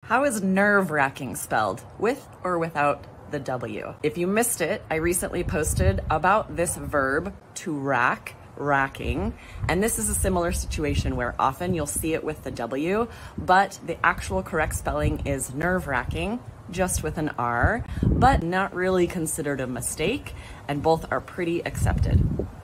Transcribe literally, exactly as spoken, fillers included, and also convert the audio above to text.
How is nerve-wracking spelled? With or without the W? If you missed it, I recently posted about this verb, to rack, racking, and this is a similar situation where often you'll see it with the W, but the actual correct spelling is nerve-wracking, just with an R, but not really considered a mistake, and both are pretty accepted.